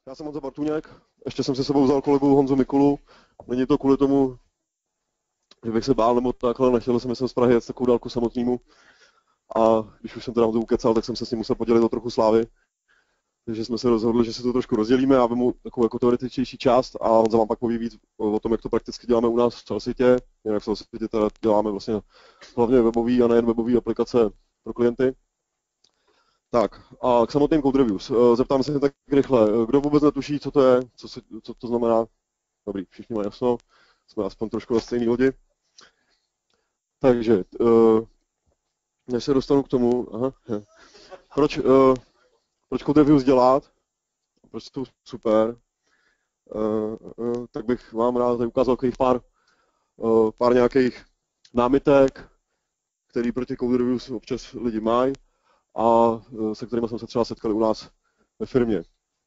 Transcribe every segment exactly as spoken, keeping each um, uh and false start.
Já jsem Honza Bartůněk, ještě jsem se sebou vzal kolegu Honzu Mikulu. Není to kvůli tomu, že bych se bál nebo takhle, nechtěl jsem jsem z Prahy jet takovou dálku samotnému. A když už jsem teda Honzu ukecal, tak jsem se s ním musel podělit o trochu slávy. Takže jsme se rozhodli, že se to trošku rozdělíme, já vemu takovou jako teoretičtější část a Honza vám pak poví víc o tom, jak to prakticky děláme u nás v Celsitě. Jinak v Celsitě teda děláme vlastně hlavně webové a nejen webové aplikace pro klienty. Tak, a k samotným code reviews. Zeptám se tak rychle, kdo vůbec netuší, co to je, co, se, co to znamená? Dobrý, všichni mají jasno, jsme aspoň trošku na stejné lodi. Takže, než se dostanu k tomu, aha, proč, proč code reviews dělat, proč jsou super, tak bych vám rád tady ukázal takových pár, pár nějakých námitek, který proti code reviews občas lidi mají a se kterými jsme se třeba setkali u nás ve firmě.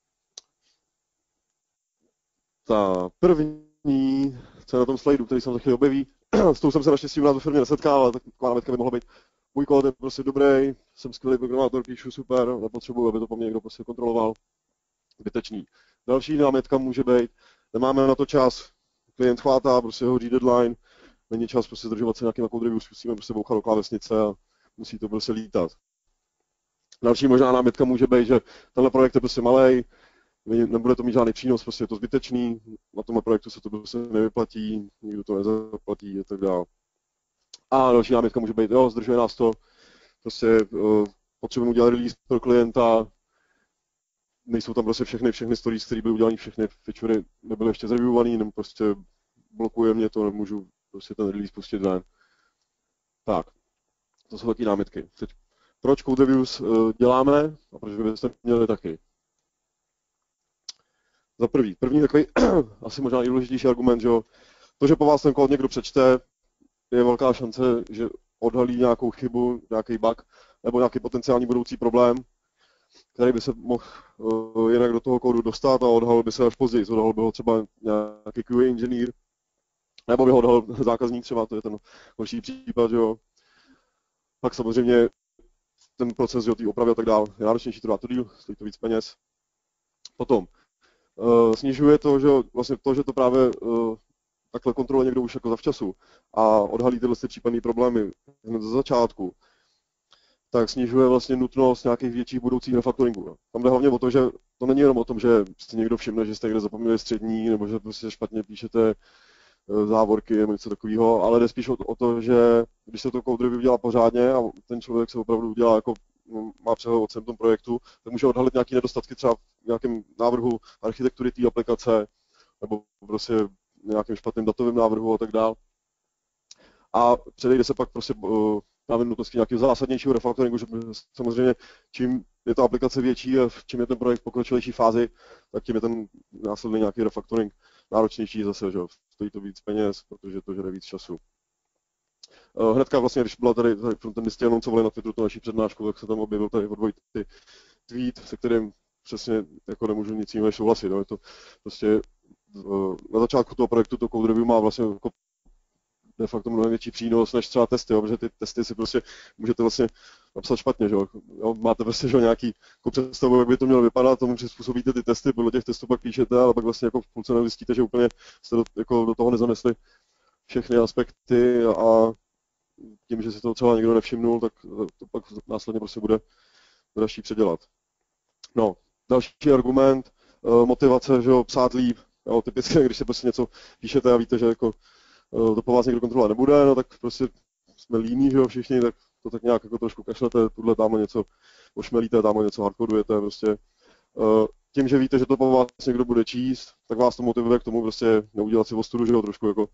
Ta první, co je na tom slajdu, který jsem za chvíli objeví, s tou jsem se naštěstí u nás ve firmě nesetkal, ale taková námitka by mohla být. Můj kód je prostě dobrý, jsem skvělý programátor, píšu super, nepotřebuji, aby to po mně někdo prostě kontroloval. Zbytečný. Další námitka může být, nemáme na to čas, klient chvátá, prostě hodí deadline, není čas prostě zdržovat se nějakým code review, musíme prostě bouchat do klávesnice a musí to prostě lítat. Další možná námitka může být, že tenhle projekt je prostě malej, nebude to mít žádný přínos, prostě je to zbytečný, na tomhle projektu se to prostě nevyplatí, nikdo to nezaplatí a tak dále. A další námitka může být, jo, zdržuje nás to, prostě uh, potřebujeme udělat release pro klienta, nejsou tam prostě všechny, všechny stories, které byly udělané, všechny featurey nebyly ještě zreviewované, nebo prostě blokuje mě to, nemůžu prostě ten release pustit ven. Tak, to jsou taky námitky. Teď, proč code reviews uh, děláme a proč byste měli taky? Za prvý, první takový asi možná nejdůležitější argument, že jo, to, že po vás ten kód někdo přečte, je velká šance, že odhalí nějakou chybu, nějaký bug nebo nějaký potenciální budoucí problém, který by se mohl uh, jinak do toho kódu dostat a odhalil by se až později. Odhalil by ho třeba nějaký Q A inženýr, nebo by ho odhalil zákazník třeba, to je ten horší případ, že jo. Pak samozřejmě ten proces, že jo, té opravy a tak dále, je náročnější, trvá to díl, stojí to víc peněz. Potom, Uh, snižuje to, že vlastně to, že to právě uh, takhle kontroluje někdo už jako zavčasu a odhalí tyhle případné problémy hned ze začátku, tak snižuje vlastně nutnost nějakých větších budoucích refaktoringů. No. Tam jde hlavně o to, že to není jenom o tom, že si někdo všimne, že jste někde zapomněli střední, nebo že prostě špatně píšete uh, závorky nebo něco takového, ale jde spíš o to, o to, že když se to code review dělá pořádně a ten člověk se opravdu udělá jako má přehled o celém tom projektu, tak může odhalit nějaké nedostatky třeba v nějakém návrhu architektury té aplikace nebo prostě nějakým špatným datovým návrhu a tak dále. A předejde se pak prostě právě nutnosti nějakého zásadnějšího refaktoringu, že samozřejmě čím je ta aplikace větší a čím je ten projekt v pokročilejší fázi, tak tím je ten následný nějaký refaktoring náročnější zase, že stojí to víc peněz, protože to žere víc času. Hnedka vlastně, když byla tady, tady frontendisté anoncovali na Twitteru tu naší přednášku, tak se tam objevil tady od Vojty tweet, se kterým přesně jako nemůžu nic jiného než souhlasit. No. Je to prostě na začátku toho projektu to code review má vlastně jako de facto mnohem větší přínos než třeba testy, jo, protože ty testy si prostě můžete vlastně napsat špatně, že jo. Máte prostě že nějaký jako představu, jak by to mělo vypadat, tomu přizpůsobíte ty testy, podle těch testů pak píšete, ale pak vlastně jako v půlce nezjistíte, že úplně jste do, jako do toho nezanesli všechny aspekty a tím, že si to třeba někdo nevšimnul, tak to pak následně prostě bude dražší předělat. No, další argument, motivace, že jo, psát líp. Jo, typicky, když se prostě něco píšete a víte, že jako to po vás někdo kontrolovat nebude, no tak prostě jsme líní, že jo, všichni, tak to tak nějak jako trošku kašlete, tuhle tamhle něco ošmelíte, tamhle něco hardcodujete, prostě. Tím, že víte, že to po vás někdo bude číst, tak vás to motivuje k tomu prostě neudělat si ostudu, že jo, trošku jako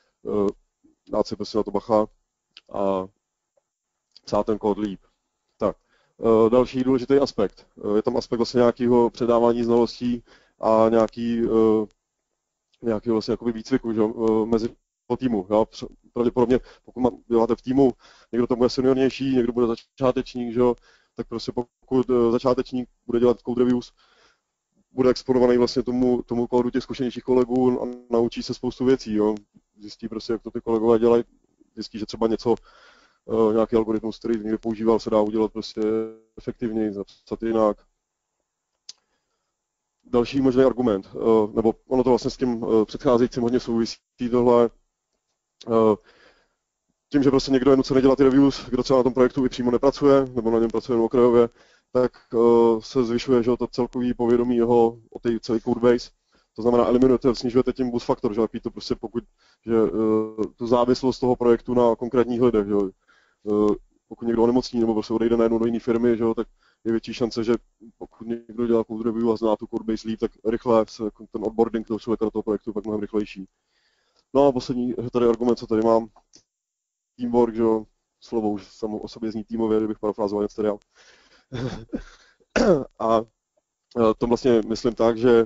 dát si prostě na to bacha a psát ten kód líp. Tak, další důležitý aspekt. Je tam aspekt vlastně nějakého předávání znalostí a nějaký, nějaký vlastně jakoby výcviku, že, mezi týmu. Jo. Pravděpodobně, pokud děláte v týmu, někdo tam bude seniornější, někdo bude začátečník, že, tak prostě pokud začátečník bude dělat code reviews, bude exponovaný vlastně tomu, tomu kódu těch zkušenějších kolegů a naučí se spoustu věcí. Jo. Zjistí prostě, jak to ty kolegové dělají, zjistí, že třeba něco, nějaký algoritmus, který někde používal, se dá udělat prostě efektivněji, zapsat jinak. další možný argument, uh, nebo ono to vlastně s tím uh, předcházejícím hodně souvisí tohle, uh, tím, že prostě někdo je nucený dělat ty reviews, kdo třeba na tom projektu i přímo nepracuje, nebo na něm pracuje jen okrajově, tak uh, se zvyšuje, že to celkový povědomí jeho o té celý codebase. To znamená, eliminujete, snižujete tím boost faktor, že takový to prostě pokud, že uh, tu závislost toho projektu na konkrétních lidech, že uh, pokud někdo onemocní nebo prostě odejde najednou do jiné firmy, že tak je větší šance, že pokud někdo dělá code review a zná tu codebase líp, tak rychle se ten onboarding toho člověka do toho projektu pak mnohem rychlejší. No a poslední tady argument, co tady mám, teamwork, že jo, slovo už samo o sobě zní týmově, kdybych parafrázoval něco tady. A to vlastně myslím tak, že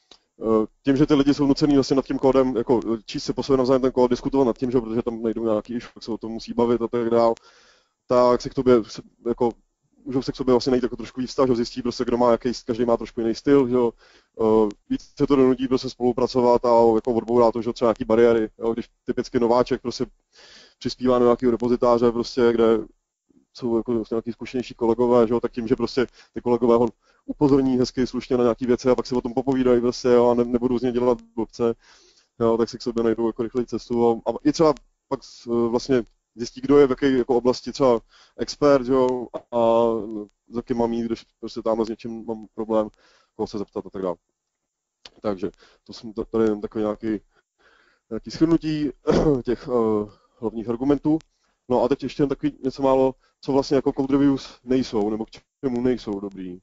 tím, že ty lidi jsou nucený vlastně nad tím kódem, jako číst si po sobě navzájem ten kód, diskutovat nad tím, že protože tam najdou nějaký issue, tak se o tom musí bavit a tak dál, tak si k tobě, jako, můžou se k sobě vlastně najít jako trošku víc vztah, že zjistí prostě, kdo má jaký, každý má trošku jiný styl, že jo, víc se to donutí prostě spolupracovat a jako odbourá to, že třeba nějaký bariéry, jo, když typicky nováček prostě přispívá do nějakého repozitáře, prostě, kde jsou jako nějaký zkušenější kolegové, že jo, tak tím, že prostě ty kolegové ho upozorní hezky slušně na nějaké věci a pak si o tom popovídají prostě, jo, a ne, nebudou z něj dělat blbce, jo, tak si k sobě najdou jako rychlej cestu a, a i třeba pak vlastně zjistí, kdo je v jaké jako oblasti třeba expert, jo, a, a za kým mám jít, když prostě tamhle s něčím mám problém, koho se zeptat a tak dále. Takže to jsem tady jen takový nějaký, nějaký shrnutí těch uh, hlavních argumentů. No a teď ještě jen takový něco málo, co vlastně jako code reviews nejsou, nebo k čemu nejsou dobrý.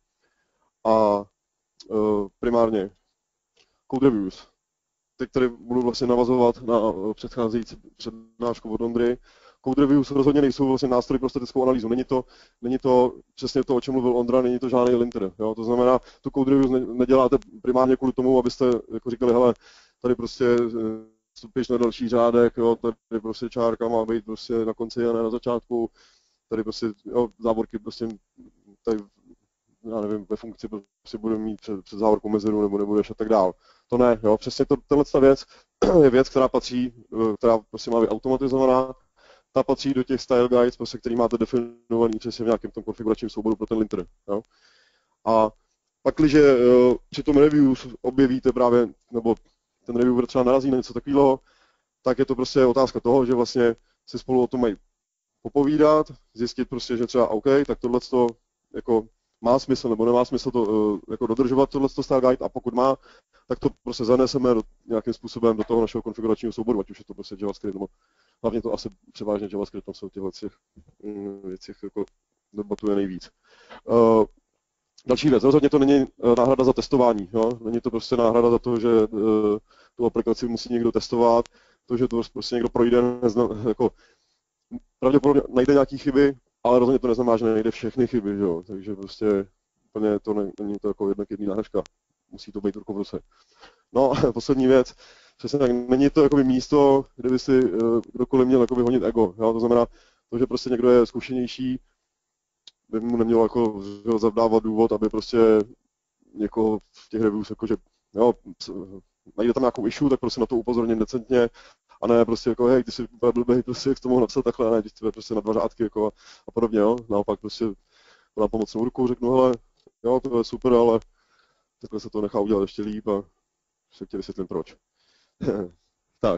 A uh, primárně code reviews. Teď tady budu vlastně navazovat na uh, předcházející přednášku od Ondry. Code reviews rozhodně nejsou vlastně nástroj pro statickou analýzu. Není to, není to přesně to, o čem mluvil Ondra, není to žádný linter. Jo? To znamená, tu code reviews ne, neděláte primárně kvůli tomu, abyste jako říkali, hele, tady prostě vstupíš na další řádek, jo, tady prostě čárka má být prostě na konci a ne na začátku, tady prostě, jo, závorky prostě, tady, já nevím, ve funkci prostě budeme mít před, před závorkou mezeru nebo nebudeš a tak dál. To ne, jo, přesně to, tenhle věc je věc, která patří, která prostě má být automatizovaná, ta patří do těch style guides, prostě, který máte definovaný přesně v nějakém tom konfiguračním souboru pro ten linter, jo. A pakliže při tom review objevíte právě, nebo ten reviewer třeba narazí na něco takového, tak je to prostě otázka toho, že vlastně si spolu o tom mají popovídat, zjistit prostě, že třeba OK, tak tohleto jako má smysl nebo nemá smysl to jako dodržovat tohleto style guide a pokud má, tak to prostě zaneseme do, nějakým způsobem do toho našeho konfiguračního souboru, ať už je to prostě JavaScript, nebo hlavně to asi převážně JavaScript, tam se o těchto věcech, věcech jako debatuje nejvíc. Uh, Další věc, rozhodně to není náhrada za testování, jo? Není to prostě náhrada za to, že uh, tu aplikaci musí někdo testovat, to, že to prostě někdo projde, nezna, jako, pravděpodobně najde nějaké chyby, ale rozhodně to neznamená, že najde všechny chyby, že jo? Takže prostě úplně to ne, není to jako jedna k jedný náhražka, musí to být ruku v ruce. No a poslední věc, přesně tak, není to jakoby místo, kde by si uh, kdokoliv měl jakoby honit ego, jo? To znamená, to, že prostě někdo je zkušenější, by mu nemělo jako zavdávat důvod, aby prostě někoho v těch reviews, jakože, jo, najde tam nějakou issue, tak prostě na to upozorním decentně, a ne prostě jako, hej, ty jsi blbej, prostě jak jsi to mohl napsat takhle, ne, když ty prostě na dva řádky, jako a, a podobně, jo, naopak prostě na pomocnou rukou řeknu, hele, jo, to je super, ale takhle se to nechá udělat ještě líp a se ti vysvětlím proč. Tak.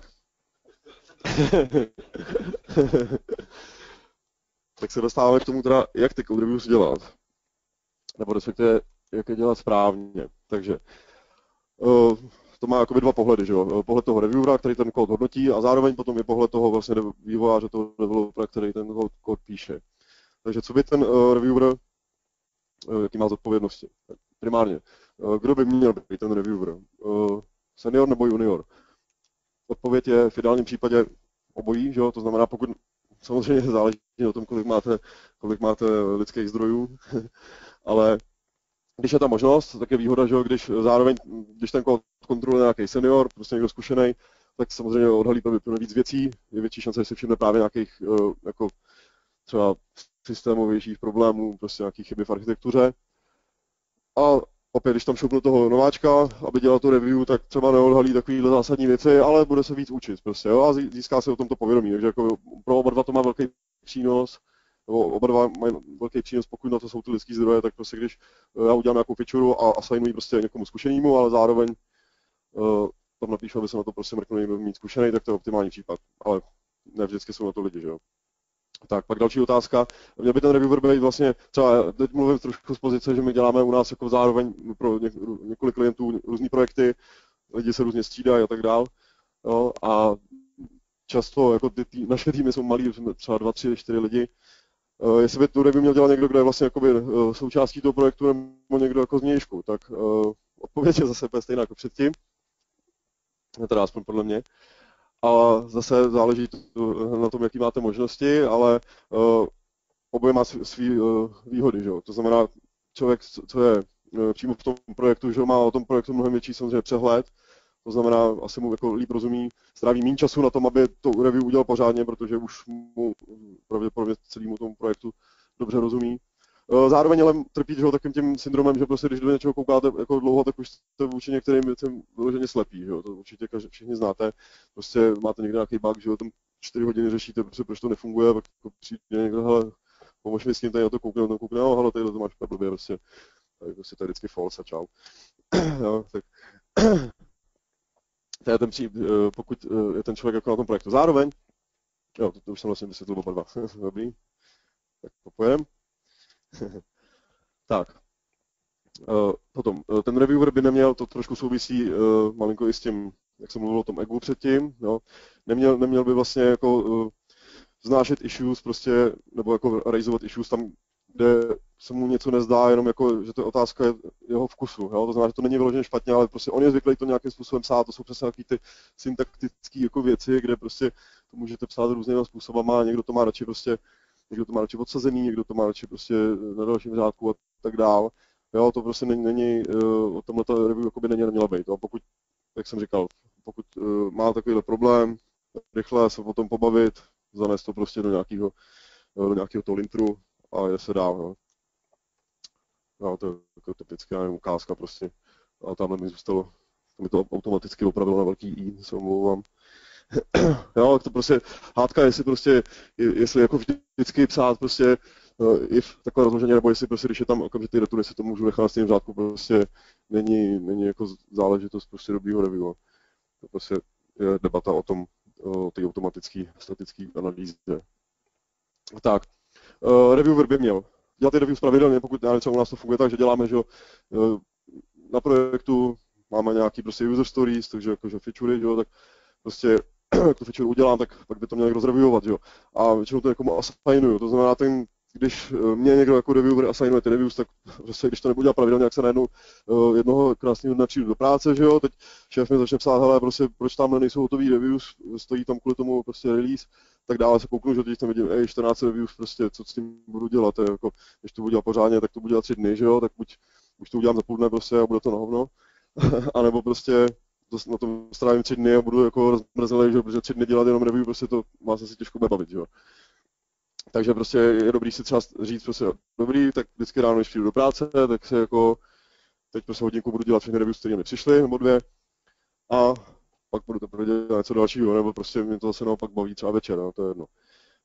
Tak se dostáváme k tomu teda, jak ty code reviews dělat. Nebo respektive, jak je dělat správně. Takže uh, to má jakoby dva pohledy, že jo? Pohled toho reviewera, který ten kód hodnotí, a zároveň potom je pohled toho vlastně vývojáře, toho developera, který ten kód píše. Takže co by ten uh, reviewer, uh, jaký má zodpovědnosti? Primárně, uh, kdo by měl být ten reviewer? Uh, senior nebo junior? Odpověď je v ideálním případě obojí, že jo? To znamená, pokud samozřejmě záleží na tom, kolik máte, kolik máte lidských zdrojů, ale když je ta možnost, tak je výhoda, že když zároveň, když ten kód kontroluje nějaký senior, prostě někdo zkušený, tak samozřejmě odhalí to vyplně víc věcí, je větší šance, že si všimne právě nějakých jako třeba systémovějších problémů, prostě nějakých chyby v architektuře. A opět, když tam šoupnu toho nováčka, aby dělal tu review, tak třeba neodhalí takovýhle zásadní věci, ale bude se víc učit prostě, jo, a získá se o tomto povědomí, takže jako pro oba dva to má velký přínos, nebo oba dva mají velký přínos, pokud na to jsou ty lidský zdroje, tak prostě když já udělám nějakou feature a assignuji prostě někomu zkušenému, ale zároveň uh, tam napíšu, aby se na to prostě mrknul někdo mít zkušený, tak to je optimální případ, ale ne vždycky jsou na to lidi, že jo. Tak, pak další otázka. Měl by ten reviewer být vlastně, třeba teď mluvím trošku z pozice, že my děláme u nás jako zároveň pro několik klientů různý projekty, lidi se různě střídají a tak dál. Jo, a často jako ty tý, naše týmy jsou malí, třeba dva, tři, čtyři lidi. Uh, jestli by tu review měl dělat někdo, kdo je vlastně jakoby, uh, součástí toho projektu, nebo někdo jako z nějšku, tak uh, odpověď je zase stejná jako předtím. Teda aspoň podle mě. A zase záleží na tom, jaký máte možnosti, ale uh, oboje má svý uh, výhody, že jo. To znamená, člověk, co je uh, přímo v tom projektu, že má o tom projektu mnohem větší samozřejmě přehled, to znamená, asi mu jako líp rozumí, stráví méně času na tom, aby to review udělal pořádně, protože už mu pravděpodobně celému tomu projektu dobře rozumí. Zároveň ale trpí že, takým tím syndromem, že prostě, když do něčeho koukáte jako dlouho, tak už jste vůči některým věcem vyloženě slepí. Že? To určitě každý, všichni znáte. Prostě máte někde nějaký bug, že tam čtyři hodiny řešíte, prostě, proč to nefunguje, pak jako přijde někdo, hele, pomož mi s tím, tady na to koukne, on koukne, no, hele, tady to máš blbě, prostě, tady, prostě to je vždycky false a čau. Jo, tak. To je ten pří, pokud je ten člověk jako na tom projektu. Zároveň, jo, to, to už jsem vlastně vysvětlil oba dva. Dobrý, tak popojedem. Tak, uh, potom, uh, ten reviewer by neměl, to trošku souvisí uh, malinko i s tím, jak jsem mluvil o tom egu předtím, jo. Neměl, neměl by vlastně jako uh, vznášet issues prostě, nebo jako raisovat issues tam, kde se mu něco nezdá, jenom jako, že to je otázka jeho vkusu, jo. To znamená, že to není vyloženě špatně, ale prostě on je zvyklý to nějakým způsobem psát, to jsou přesně nějaký ty syntaktické jako věci, kde prostě to můžete psát různými způsobama, někdo to má radši prostě někdo to má radši odsazený, někdo to má radši prostě na dalším řádku a tak dál. Jo, to prostě není, není o tomhle ta review jakoby není neměla být. A pokud, jak jsem říkal, pokud uh, má takovýhle problém, rychle se o tom pobavit, zanést to prostě do nějakého, do nějakého toho lintru a je se dál. Jo. Jo, to je jako typická nevím, ukázka prostě. A tamhle mi zůstalo, to mi to automaticky opravilo na velký i, se omlouvám. Jo, to prostě hádka, jestli prostě, jestli jako vždycky psát prostě uh, if takhle rozloženě, nebo jestli prostě, když je tam okamžitý return, jestli to můžu nechat na stejném řádku, prostě není, není jako záležitost prostě dobrýho review. To prostě je debata o tom, o té automatické statické analýze. Tak, uh, reviewer by měl dělat ty reviews pravidelně, pokud já třeba u nás to funguje tak, že děláme, že uh, na projektu máme nějaký prostě user stories, takže jakože featurey, že, tak prostě jak tu feature udělám, tak pak by to měl někdo zreviewovat, jo. A většinou to někomu assignuju, to znamená, ten, když mě někdo jako reviewer assignuje ty reviews, tak prostě, když to nebudu dělat pravidelně, jak se najednou uh, jednoho krásného dne přijdu do práce, že jo, teď šéf mi začne psát, hele, prostě, proč tam nejsou hotový reviews, stojí tam kvůli tomu prostě release, tak dále se kouknu, že teď tam vidím, ej, čtrnáct reviews, prostě, co s tím budu dělat, je, jako, když to budu dělat pořádně, tak to budu dělat tři dny, že jo, tak buď, buď to udělám za půl dne prostě a bude to na hovno, anebo prostě to, na tom strávím tři dny a budu jako rozmrzelej, že protože tři dny dělat jenom review, prostě to má se si těžko bavit, že jo. Takže prostě je dobrý si třeba říct prostě, dobrý, tak vždycky ráno, když přijdu do práce, tak se jako, teď prostě hodinku budu dělat všechny reviews, které mi přišly, nebo dvě, a pak budu teprve dělat něco dalšího, nebo prostě mě to zase naopak baví třeba večer, no, to je jedno.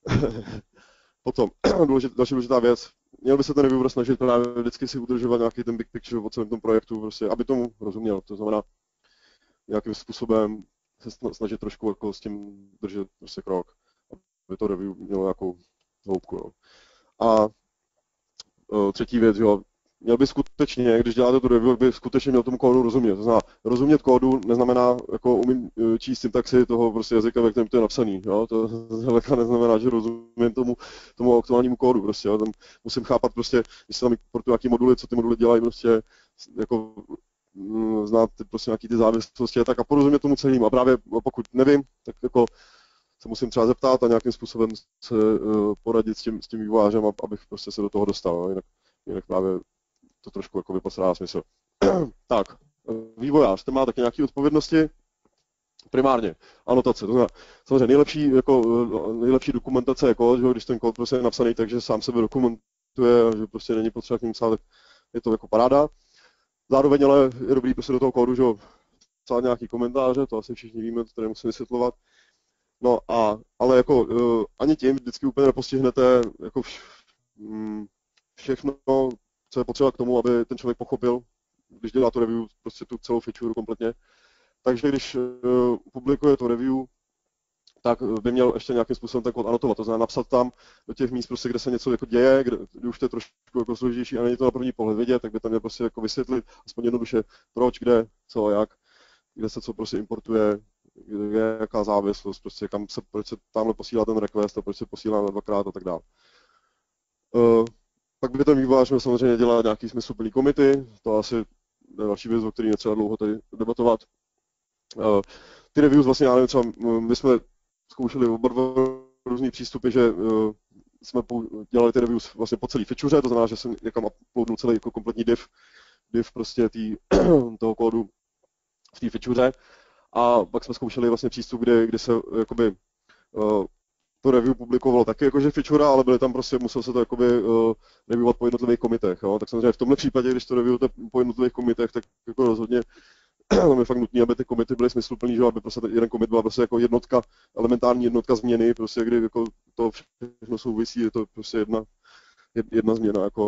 Potom, důležit, další důležitá věc, měl by se ten reviewer snažit právě vždycky si udržovat nějaký ten big picture o celém tom projektu, prostě, aby tomu rozuměl, to znamená, nějakým způsobem se snažit trošku jako s tím držet prostě krok, aby to review mělo nějakou hloubku. No. A uh, třetí věc, jo, měl by skutečně, když děláte tu review, by skutečně měl tomu kódu rozumět. To znamená, rozumět kódu neznamená, jako umím číst syntaxi toho prostě jazyka, ve kterém to je napsaný. Jo? To zdaleka neznamená, že rozumím tomu, tomu aktuálnímu kódu. Prostě, jo? Tam musím chápat, prostě, když se tam importují nějaký moduly, co ty moduly dělají, prostě, jako, znát prostě nějaký ty závislosti tak a porozumět tomu celému. A právě pokud nevím, tak jako se musím třeba zeptat a nějakým způsobem se uh, poradit s tím, s tím vývojářem, abych prostě se do toho dostal. Jinak, jinak právě to trošku jako vypostrádá smysl. Tak, vývojář, ten má taky nějaké odpovědnosti. Primárně anotace, to znamená, samozřejmě nejlepší, jako, nejlepší dokumentace je kód, že když ten kód prostě je napsaný, takže sám sebe dokumentuje, že prostě není potřeba k němu psát, tak je to jako paráda. Zároveň ale je dobrý prostě do toho kódu, že psát nějaký komentáře, to asi všichni víme, to tady musím vysvětlovat. No a, ale jako uh, ani tím vždycky úplně nepostihnete jako vš, mm, všechno, co je potřeba k tomu, aby ten člověk pochopil, když dělá to review, prostě tu celou feature kompletně. Takže když uh, publikuje to review, tak by měl ještě nějakým způsobem ten kód anotovat, to znamená napsat tam do těch míst, prostě, kde se něco jako děje, kde, kde už to je trošku jako složitější a není to na první pohled vidět, tak by tam měl prostě jako vysvětlit aspoň jednoduše proč, kde, co, jak, kde se co prostě importuje, kde je jaká závislost, prostě kam se, proč se tamhle posílá ten request a proč se posílá na dvakrát a tak dále. Uh, pak by ten vývojář měl samozřejmě dělat nějaký smysluplný komity, to asi je další věc, o který netřeba dlouho tady debatovat. Uh, ty reviews vlastně, já nevím, třeba my jsme zkoušeli oba dva různý přístupy, že uh, jsme dělali ty reviews vlastně po celý feature, to znamená, že jsem někam uploadnul celý jako kompletní div, div prostě tý, toho kódu v té feature. A pak jsme zkoušeli vlastně přístup, kde, kde se jakoby uh, to review publikovalo taky jakože feature, ale byly tam prostě, muselo se to jakoby uh, reviewovat po jednotlivých komitech, jo. Tak samozřejmě v tomhle případě, když to reviewujete po jednotlivých komitech, tak jako rozhodně tam je fakt nutné, aby ty komity byly smysluplný, že aby prostě ten jeden komit byla prostě jako jednotka, elementární jednotka změny, prostě kdy jako to všechno souvisí, je to prostě jedna, jedna změna jako.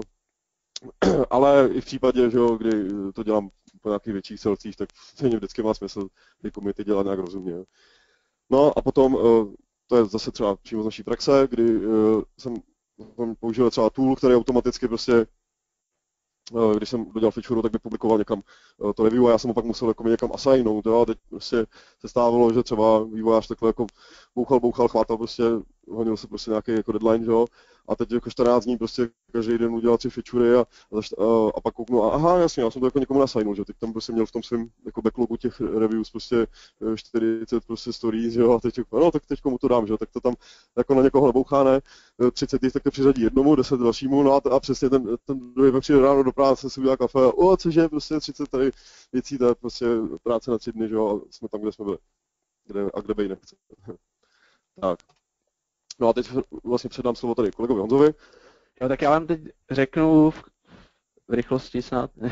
Ale i v případě, že jo, kdy to dělám po nějakých větších celcích, tak stejně vždycky má smysl ty komity dělat nějak rozumně. No a potom, to je zase třeba přímo z naší praxe, kdy jsem použil třeba tool, který automaticky prostě, když jsem dodělal feature, tak by publikoval někam to review a já jsem ho pak musel jako někam assignout, jo, a teď prostě se stávalo, že třeba vývojář takhle jako bouchal, bouchal, chvátal prostě, honil se prostě nějaký jako deadline, že jo, a teď jako čtrnáct dní prostě každý den udělal tři featurey a, a, a pak kouknu, a aha, jasně, já jsem to jako někomu nassignul, že teď tam prostě měl v tom svém jako backlogu těch reviews prostě čtyřicet prostě stories, že jo, a teď no, tak teď komu to dám, že jo, tak to tam jako na někoho nebouchá, ne, třicet tak to přiřadí jednomu, deset dalšímu, no a, a přesně ten, ten druhý pak přijde ráno do práce, si udělá kafe, a o, cože, prostě třicet tady věcí, to je prostě práce na tři dny, že jo, a jsme tam, kde jsme byli, kde, a kde bej nechce. Tak. No a teď vlastně předám slovo tady kolegovi Honzovi. Jo, tak já vám teď řeknu v, v rychlosti snad uh,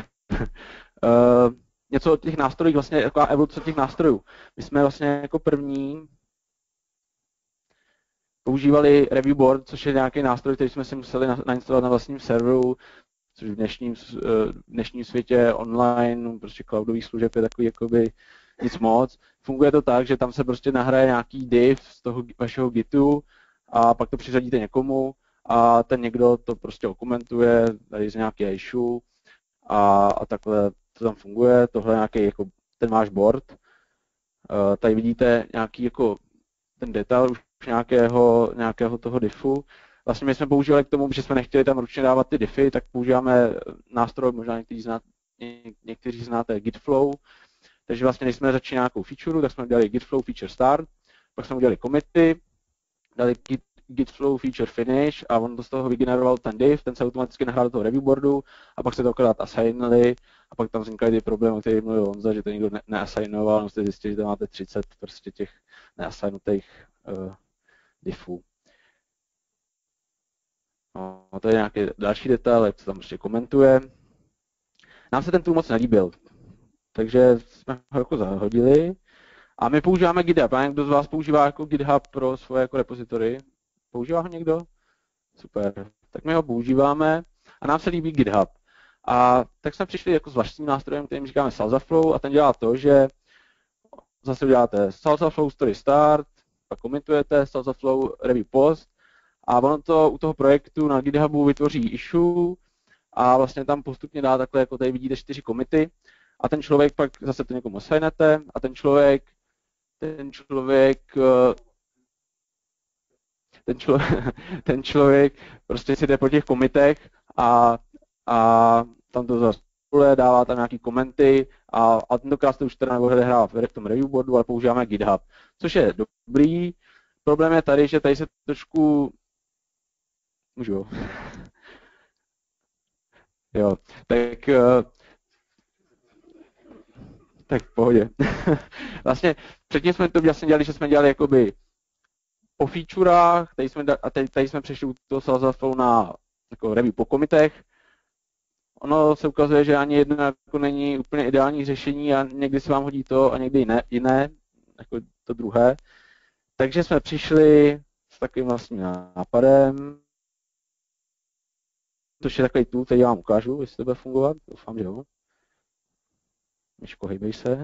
něco o těch nástrojích, vlastně taková evoluce těch nástrojů. My jsme vlastně jako první používali Review Board, což je nějaký nástroj, který jsme si museli nainstalovat na vlastním serveru, což v dnešním, v dnešním světě online, prostě cloudových služeb je takový jakoby nic moc. Funguje to tak, že tam se prostě nahraje nějaký div z toho vašeho Gitu a pak to přiřadíte někomu a ten někdo to prostě okomentuje, tady z nějaký issue a, a takhle to tam funguje. Tohle je nějaký jako ten váš board. Uh, tady vidíte nějaký jako ten detail už nějakého, nějakého toho diffu. Vlastně my jsme používali k tomu, že jsme nechtěli tam ručně dávat ty diffy, tak používáme nástroj, možná někteří znáte, někteří znáte Gitflow. Takže vlastně, když jsme začali nějakou feature, tak jsme udělali Gitflow feature start, pak jsme udělali commity, dali git, Gitflow feature finish a on to z toho vygeneroval ten div, ten se automaticky nahrál do toho review boardu a pak se to akorát assignili a pak tam vznikaly ty problémy, o kterých mluvil Honza, že to nikdo ne neassignoval, no jste zjistili, že tam máte třicet prostě těch neassignutých uh, diffů. No, to je nějaký další detail, jak se tam prostě komentuje. Nám se ten tool moc nelíbil, takže jsme ho jako zahodili. A my používáme GitHub. A někdo z vás používá jako GitHub pro svoje jako repozitory? Používá ho někdo? Super. Tak my ho používáme a nám se líbí GitHub. A tak jsme přišli jako s vlastním nástrojem, kterým říkáme SalsaFlow a ten dělá to, že zase uděláte SalsaFlow story start, pak komentujete SalsaFlow review post a ono to u toho projektu na GitHubu vytvoří issue a vlastně tam postupně dá takhle, jako tady vidíte, čtyři komity a ten člověk pak zase to někomu assignete a ten člověk ten člověk ten člověk, ten člověk prostě si jde po těch komitech a, a tam to zase dává tam nějaký komenty a, a tentokrát to už teda neodehrává v tom review boardu, ale používáme GitHub, což je dobrý. Problém je tady, že tady se trošku můžu jo, tak tak v pohodě. Vlastně předtím jsme to vlastně dělali, že jsme dělali jakoby po featurách, tady jsme, a tady, tady jsme přešli u toho SalsaFlow na jako review po komitech. Ono se ukazuje, že ani jedno jako není úplně ideální řešení a někdy se vám hodí to a někdy jiné, jiné jako to druhé. takže jsme přišli s takovým vlastním nápadem, což je takový tool, který vám ukážu, jestli to bude fungovat, doufám, že jo. Myško, hejbej se.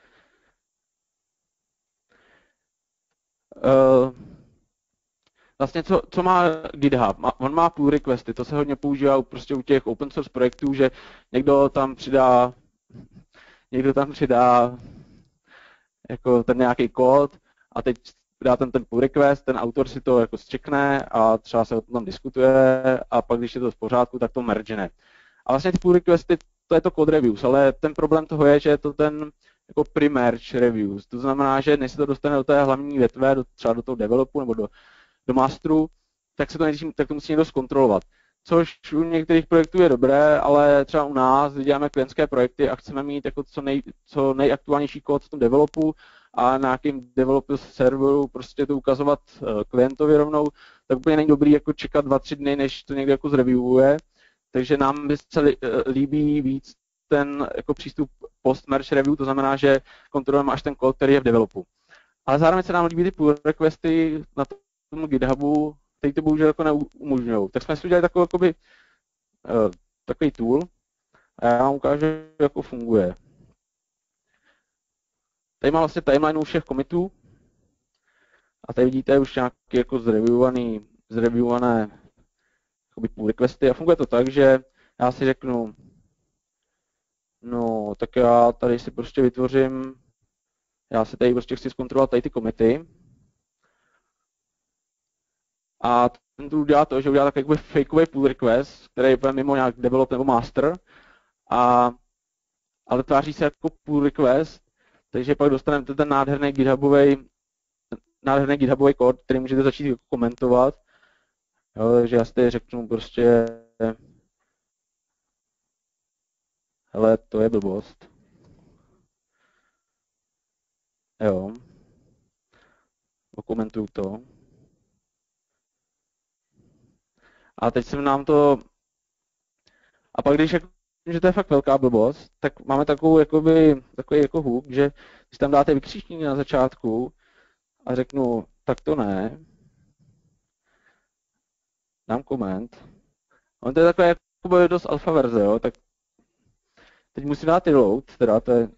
Uh, vlastně co, co má GitHub? On má pull requesty, to se hodně používá prostě u těch open source projektů, že někdo tam přidá, někdo tam přidá jako ten nějaký kód a teď dá ten, ten pull request, ten autor si to jako zčekne a třeba se o tom tam diskutuje a pak, když je to v pořádku, tak to mergene. A vlastně ty pull requesty, to je to code reviews, ale ten problém toho je, že je to ten jako pre-merge reviews. To znamená, že než se to dostane do té hlavní větve, do, třeba do toho developu nebo do, do masteru, tak se to, nejdřív, tak to musí někdo zkontrolovat. Což u některých projektů je dobré, ale třeba u nás, kdy děláme klientské projekty a chceme mít jako co, nej, co nejaktuálnější kód v tom developu a na nějakým developer serveru prostě to ukazovat klientovi rovnou, tak úplně není dobrý jako čekat dva, tři dny, než to někdo jako zreviewuje. Takže nám by se líbí víc ten jako přístup post-merge review, to znamená, že kontrolujeme až ten kód, který je v developu. Ale zároveň se nám líbí ty pull requesty na tom GitHubu, který to bohužel jako neumožňují. Tak jsme si udělali takový, jakoby, uh, takový tool a já vám ukážu, jak funguje. Tady mám vlastně timeline všech commitů a tady vidíte už nějaké jako zreviewované, zreviewované pull requesty a funguje to tak, že já si řeknu, no tak já tady si prostě vytvořím, já si tady prostě chci zkontrolovat tady ty commity a ten tool udělá to, že udělá takový fakeový pull request, který je mimo nějak develop nebo master, a, ale tváří se jako pull request, takže pak dostanete ten nádherný GitHubový, nádherný GitHubový kód, který můžete začít komentovat. Jo, takže já si tady řeknu prostě, hele, to je blbost. Jo. Dokumentuju to. A teď jsem nám to... A pak když jako, že to je fakt velká blbost, tak máme takovou, jakoby, takový jako hook, že když tam dáte vykřičník na začátku a řeknu, tak to ne, dám koment. On to je takové jako dost alfa verze, jo, tak teď musím dát reload, teda to je...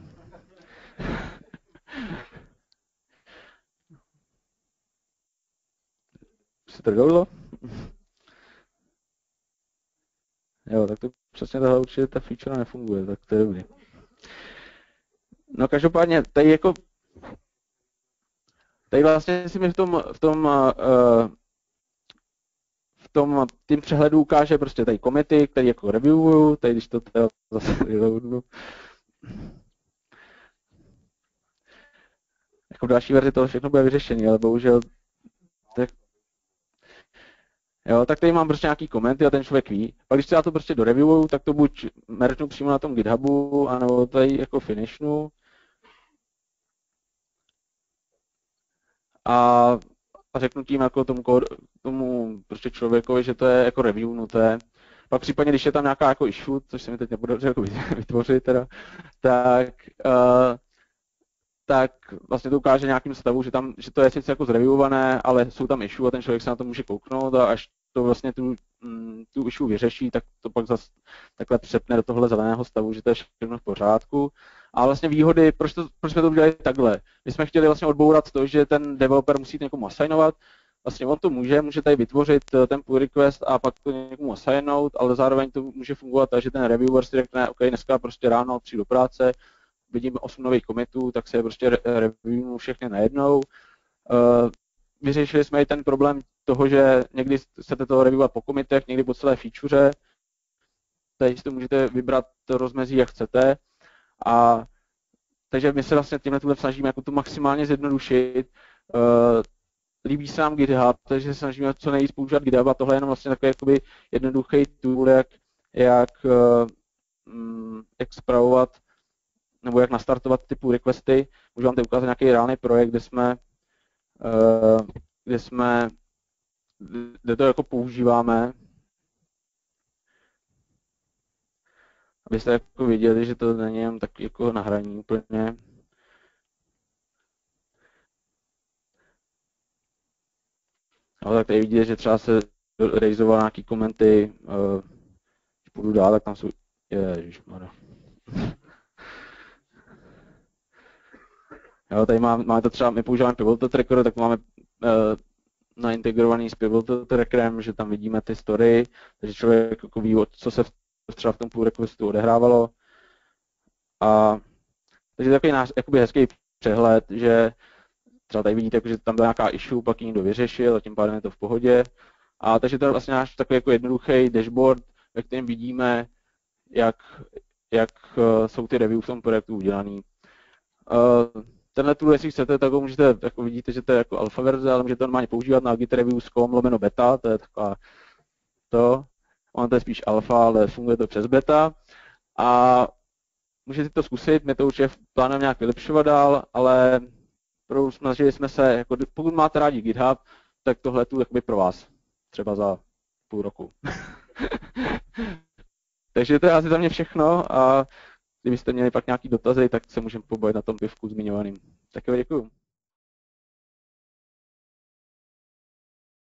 se to reloadlo? Jo, tak to přesně tohle určitě ta feature nefunguje, tak to je dobrý. No každopádně, tady jako... Tady vlastně si mi v tom, v tom, uh, v tom tím přehledu ukáže prostě tady commity, který jako reviewuju, tady když to teda zase reloadu. Jako v další verzi toho všechno bude vyřešený, ale bohužel tak, jo, tak tady mám prostě nějaký komenty a ten člověk ví. Pak když se já to prostě doreviewuju, tak to buď mergnu přímo na tom GitHubu, anebo tady jako finishnu. A, a řeknu tím jako tomu, tomu prostě člověkovi, že to je jako reviewnuté. Pak případně, když je tam nějaká jako issue, což se mi teď nebude jako vytvořit, teda, tak, uh, tak vlastně to ukáže nějakým stavu, že, tam, že to je sice jako zreviewované, ale jsou tam issue a ten člověk se na to může kouknout a až to vlastně tu, tu issue vyřeší, tak to pak zase takhle přepne do tohle zeleného stavu, že to je všechno v pořádku. A vlastně výhody, proč, to, proč jsme to udělali takhle? My jsme chtěli vlastně odbourat to, že ten developer musí někomu assignovat. Vlastně on to může, může tady vytvořit ten pull request a pak to někomu assignout, ale zároveň to může fungovat tak, že ten reviewer si řekne, OK, dneska prostě ráno přijdu do práce, vidím osm nových commitů, tak se je prostě reviewnu všechny najednou. Vyřešili jsme i ten problém toho, že někdy chcete to reviewovat po commitech, někdy po celé feature. Tady si to můžete vybrat to rozmezí, jak chcete. A takže my se vlastně tímhle tuhle snažíme jako to maximálně zjednodušit. Uh, líbí se nám GitHub, takže se snažíme co nejvíc používat GitHub a tohle je jenom vlastně takový jakoby jednoduchý tool, jak, jak, uh, jak spravovat nebo jak nastartovat ty pull requesty. Můžu vám tady ukázat nějaký reálný projekt, kde jsme, uh, kde jsme, kde to jako používáme. Abyste jako viděli, že to není jen tak jako nahraní úplně. No, tak tady vidíte, že třeba se rejzoval nějaký komenty, uh, když půjdu dál, tak tam jsou, ježišmarja. Jo, tady máme, máme to třeba, my používáme Pivotal Tracker, tak máme uh, naintegrovaný s Pivotal Trackerem, že tam vidíme ty story, takže člověk jako ví, co se v, třeba v tom pull requestu odehrávalo. A takže takový náš jakoby hezký přehled, že třeba tady vidíte, že tam byla nějaká issue, pak ji někdo vyřešil a tím pádem je to v pohodě. A takže to je vlastně náš takový jako jednoduchý dashboard, ve kterém vidíme, jak, jak jsou ty review v tom projektu udělaný. Tenhle tool, jestli chcete, tak ho můžete, jako vidíte, že to je jako alfa verze, ale můžete normálně používat na gitreviews tečka com lomeno beta, to je taková to. Ono to je spíš alfa, ale funguje to přes beta. A můžete to zkusit, my to určitě plánujeme nějak vylepšovat dál, ale snažili jsme se, jako, pokud máte rádi GitHub, tak tohle tu jakoby pro vás, třeba za půl roku. Takže to je asi za mě všechno a kdybyste měli pak nějaký dotazy, tak se můžeme pobavit na tom pivku zmiňovaným. Tak jo, děkuju.